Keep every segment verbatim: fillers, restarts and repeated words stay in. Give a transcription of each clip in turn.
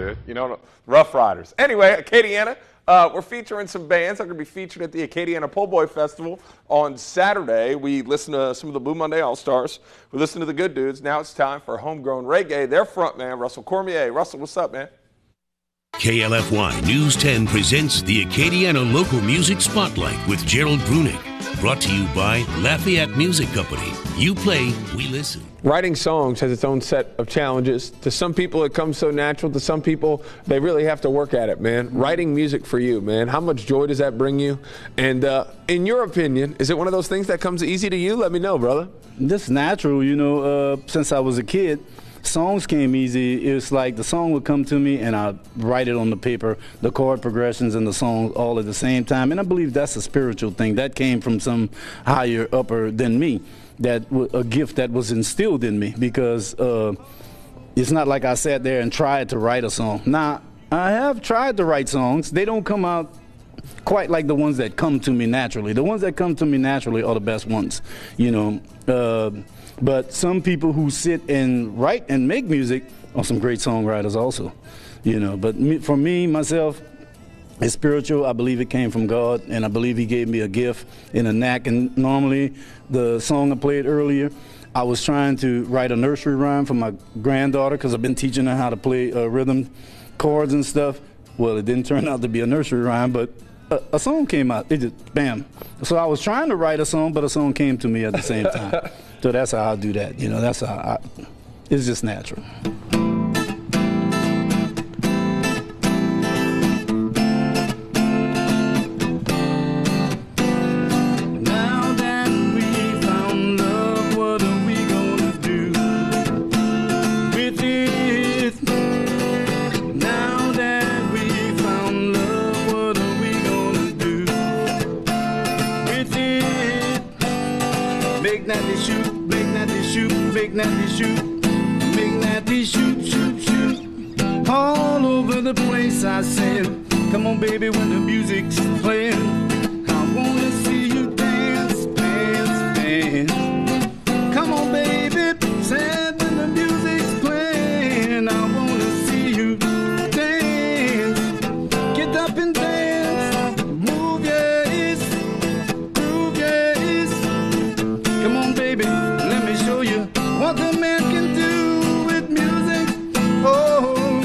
dude. You know, Rough Riders. Anyway, Acadiana, uh, we're featuring some bands that are going to be featured at the Acadiana Po' Boy Festival on Saturday. We listen to some of the Blue Monday All-Stars. We listen to the good dudes. Now it's time for Homegrown Reggae. Their frontman, Russell Cormier. Russell, what's up, man? K L F Y News ten presents the Acadiana Local Music Spotlight with Gerald Brunick. Brought to you by Lafayette Music Company. You play, we listen. Writing songs has its own set of challenges. To some people, it comes so natural. To some people, they really have to work at it, man. Writing music for you, man. How much joy does that bring you? And uh, in your opinion, is it one of those things that comes easy to you? Let me know, brother. This is natural, you know. Uh, since I was a kid, songs came easy. It's like the song would come to me and I'd write it on the paper, the chord progressions and the song all at the same time. And I believe that's a spiritual thing. That came from some higher upper than me. That a gift that was instilled in me, because uh, it's not like I sat there and tried to write a song. Now, I have tried to write songs. They don't come out quite like the ones that come to me naturally. The ones that come to me naturally are the best ones, you know. Uh, but some people who sit and write and make music are some great songwriters also, you know. But me, for me, myself, it's spiritual. I believe it came from God, and I believe He gave me a gift and a knack. And normally, the song I played earlier, I was trying to write a nursery rhyme for my granddaughter because I've been teaching her how to play uh, rhythm chords and stuff. Well, it didn't turn out to be a nursery rhyme, but a, a song came out. It just, bam. So I was trying to write a song, but a song came to me at the same time. So that's how I do that. You know, that's how I, it's just natural. Make natty shoot, make natty shoot, make natty shoot, make natty shoot, shoot, shoot. All over the place I said, come on baby when the music's playing. I wanna see you dance, dance, dance. Come on baby, said when the music's playing. I wanna see you dance, get up and dance, move your hips, groove your hips. Come on, baby, let me show you what the man can do with music. Oh,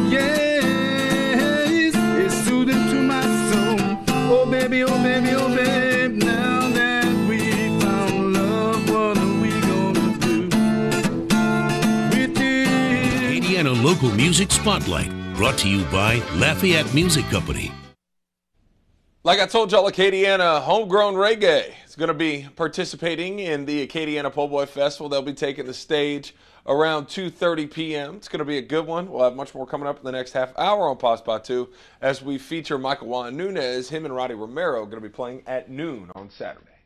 yes, it's soothing to my soul. Oh, baby, oh, baby, oh, babe, now that we found love, what are we gonna do with it? Acadiana Local Music Spotlight, brought to you by Lafayette Music Company. Like I told y'all, Acadiana Homegrown Reggae is going to be participating in the Acadiana Po' Boy Festival. They'll be taking the stage around two thirty p m It's going to be a good one. We'll have much more coming up in the next half hour on Paspatu as we feature Michael Juan Nunez. Him and Roddy Romero are going to be playing at noon on Saturday.